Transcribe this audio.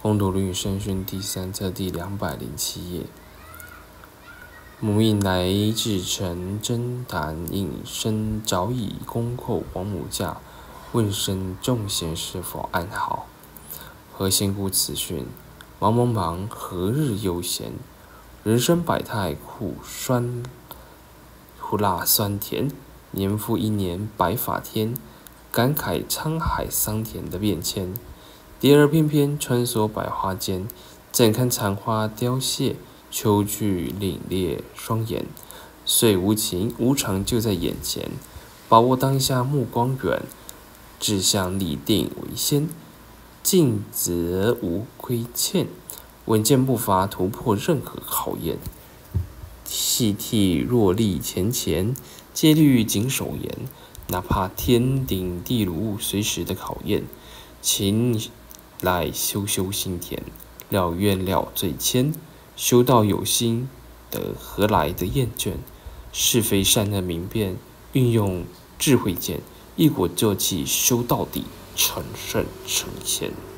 《风土论语圣训》第3册第207页。母应来至诚真谈引申早已恭候王母驾，问声众贤是否安好？何先故此训？忙忙忙，何日悠闲？人生百态，苦辣酸甜。年复一年，白发天，感慨沧海桑田的变迁。蝶儿翩翩，穿梭百花间，怎堪残花凋谢？秋去凛冽双眼，岁无情，无常就在眼前。把握当下，目光远，志向立定为先。尽责无亏欠，稳健步伐，突破任何考验。细剔若立前前，戒律谨守严。哪怕天顶地炉，随时的考验。勤来修心田，了愿了最谦。修道有心，得何来的厌倦？是非善恶明辨，运用智慧剑，一鼓作气修到底，成圣成仙。